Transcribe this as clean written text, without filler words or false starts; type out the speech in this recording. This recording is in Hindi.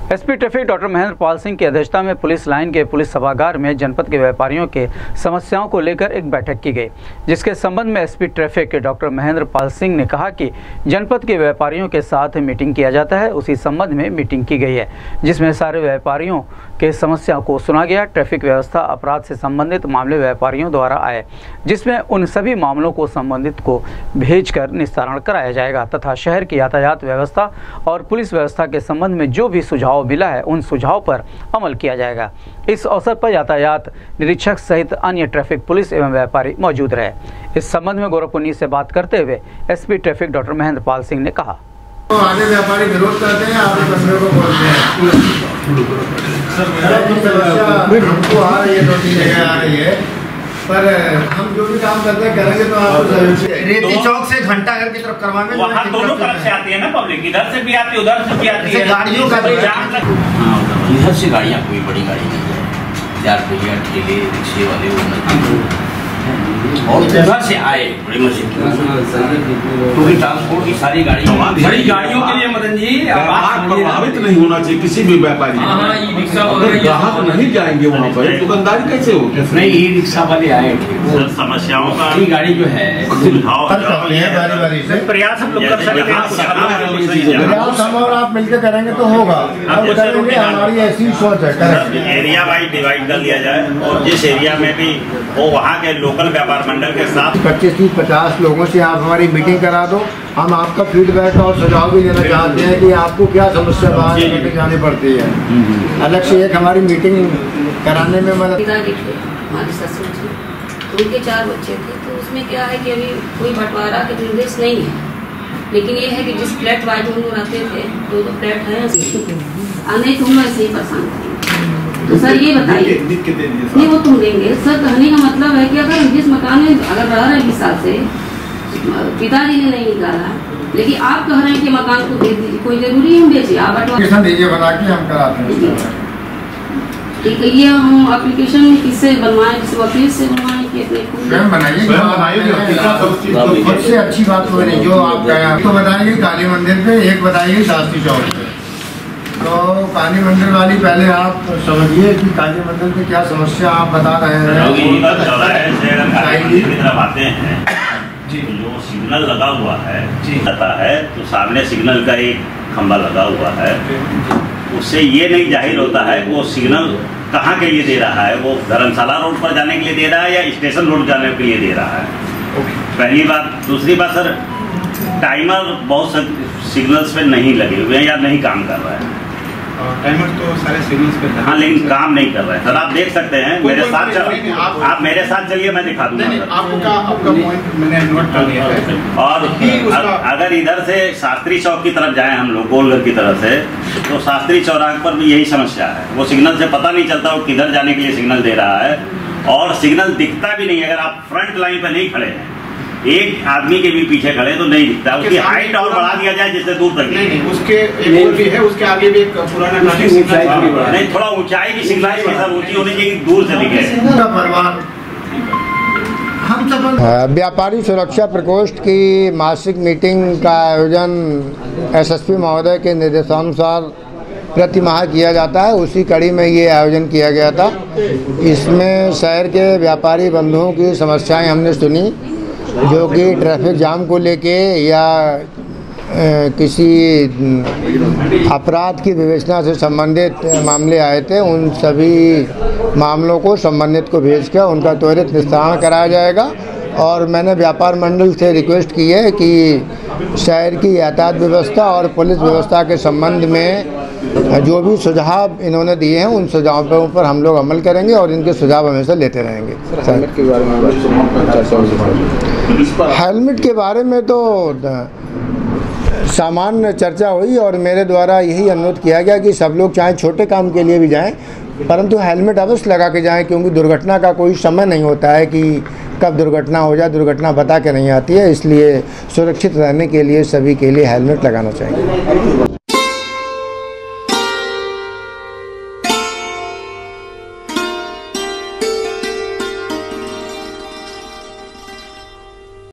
SP traffic doctor Mahendra Pal Singh की अध्यक्षता में पुलिस लाइन के पुलिस सभागार में जनपद के व्यापारियों के समस्याओं को लेकर एक बैठक की गई, जिसके संबंध में SP traffic doctor Mahendra Pal Singh ने कहा कि जनपद के व्यापारियों के साथ मीटिंग किया जाता है। उसी संबंध में मीटिंग की गई है, जिसमें सारे व्यापारियों के समस्या को सुना गया। ट्रैफिक व्यवस्था अपराध से संबंधित मामले व्यापारियों द्वारा आए, जिसमें उन सभी मामलों को संबंधित को भेजकर निस्तारण कराया जाएगा तथा शहर की यातायात व्यवस्था और पुलिस व्यवस्था के संबंध में जो भी सुझाव मिला है उन सुझाव पर अमल किया जाएगा। इस अवसर पर यातायात निरीक्षक सहित अन्य ट्रैफिक पुलिस एवं व्यापारी मौजूद रहे। इस संबंध में गोरखपुर से बात करते हुए SP traffic doctor Mahendra Pal Singh ने कहा, आधे व्यापारी विरोध करते हैं, आधे बंदरों को बोलते हैं। हमको आ रही है, 2-3 जगह आ रही है, पर हम जो भी काम करते हैं करेंगे तो आप रेती चौक से घंटाघर की तरफ करवाने वहाँ दोनों तरफ से आती है ना पब्लिक, इधर से भी आती है उधर से भी आती है। गाड़ियों का इधर से गाड़ियाँ कोई बड़ी गाड़ी नहीं है, 4 पहिया ठेले रिक्शे वाले वो और उधर से आए बड़ी मशीन क्योंकि ट्रांसपोर्ट की सारी गाड़ियाँ बड़ी गाड़ियों के लिए मदन जी प्रभावित नहीं होना चाहिए किसी भी व्यापारी। अगर ग्राहक नहीं जाएंगे वहाँ पर दुकानदारी कैसे होगी? नहीं, ई रिक्शा वाले आए समस्याओं का गाड़ी जो है प्रयास हम लोग कर सकते हैं। और आप मिलकर करेंगे तो होगा। हमारी ऐसी सोच है, एरिया वाइज डिवाइड कर लिया जाए और जिस एरिया में भी वो वहाँ के लोकल व्यापार मंडल के साथ 25-30-50 लोगों से आप हमारी मीटिंग करा दो। हम आपका फीडबैक और सुझाव भी लेना चाहते हैं कि आपको क्या समस्या बाहर लेकर जानी पड़ती है। अलग से एक हमारी मीटिंग कराने में मदद। हमारी ससुर जी, उनके 4 बच्चे थे, तो उसमें क्या है कि अभी कोई बंटवारा के निर्देश नहीं है, लेकिन ये है कि जिस फ्लैट वाइज हम लोग रहते थे, 2 फ्लैट है, आने तो हम ऐसे ही परेशान करेंगे। तो सर ये बताइए, नहीं वो तुम देंगे सर। कहने का मतलब है कि अगर जिस मकान में अगर रह रहे हैं 20 साल से, पिताजी ने नहीं निकाला, लेकिन आप कह रहे हैं कि मकान को दे दीजिए, कोई जरूरी है हम बेचिए, आप बना के हम कराते हैं। ठीक है, ये हम एप्लीकेशन किससे बनवाएं, किसी वकील से बनवाएं कि अपने बनाइए। सबसे अच्छी बात कोई नहीं, जो आप तो बताएंगे काली मंदिर पे, एक बताइए शास्त्री चौक पे। तो काली मंदिर वाली पहले आप समझिए कि काली मंदिर पे क्या समस्या आप बता रहे हैं। आते हैं जी, जो सिग्नल लगा हुआ है पता है, तो सामने सिग्नल का एक खंभा लगा हुआ है, उससे ये नहीं जाहिर होता है वो सिग्नल कहाँ के लिए दे रहा है, वो धर्मशाला रोड पर जाने के लिए दे रहा है या स्टेशन रोड जाने के लिए दे रहा है। पहली बात। दूसरी बात सर, टाइमर बहुत से सिग्नल्स पे नहीं लगे हुए हैं या नहीं काम कर रहा है। टाइमर तो सारे सिग्नल्स पे हाँ, लेकिन काम नहीं कर रहा है सर। आप देख सकते हैं, मेरे साथ आप मेरे साथ चलिए, मैं दिखा दूंगा। आपका पॉइंट मैंने नोट कर लिया है। और अगर इधर से शास्त्री चौक की तरफ जाएं हम लोग गोलघर की तरफ से, तो शास्त्री चौराहे पर भी यही समस्या है। वो सिग्नल से पता नहीं चलता वो किधर जाने के लिए सिग्नल दे रहा है, और सिग्नल दिखता भी नहीं। अगर आप फ्रंट लाइन पर नहीं खड़े हैं, एक आदमी के भी पीछे खड़े तो नहीं दिखता। उसकी हाइट और बढ़ा दिया जाए जिससे दूर तक नहीं, उसके एक भी है, उसके आगे भी एक पुराना नहीं, थोड़ा ऊंचाई की सिग्नल ऊंची होनी चाहिए, दूर से दिखे। व्यापारी सुरक्षा प्रकोष्ठ की मासिक मीटिंग का आयोजन एसएसपी महोदय के निर्देशानुसार प्रति माह किया जाता है। उसी कड़ी में ये आयोजन किया गया था। इसमें शहर के व्यापारी बंधुओं की समस्याएं हमने सुनी, जो कि ट्रैफिक जाम को लेके या किसी अपराध की विवेचना से संबंधित मामले आए थे। उन सभी मामलों को संबंधित को भेजकर उनका त्वरित निस्तारण कराया जाएगा। और मैंने व्यापार मंडल से रिक्वेस्ट की है कि शहर की यातायात व्यवस्था और पुलिस व्यवस्था के संबंध में जो भी सुझाव इन्होंने दिए हैं उन सुझावों पर हम लोग अमल करेंगे और इनके सुझाव हमेशा लेते रहेंगे। हेलमेट के बारे में हेलमेट के बारे में तो सामान्य चर्चा हुई और मेरे द्वारा यही अनुरोध किया गया कि सब लोग चाहे छोटे काम के लिए भी जाएं, परंतु हेलमेट अवश्य लगा के जाएं, क्योंकि दुर्घटना का कोई समय नहीं होता है कि कब दुर्घटना हो जाए। दुर्घटना बता के नहीं आती है, इसलिए सुरक्षित रहने के लिए सभी के लिए हेलमेट लगाना चाहिए।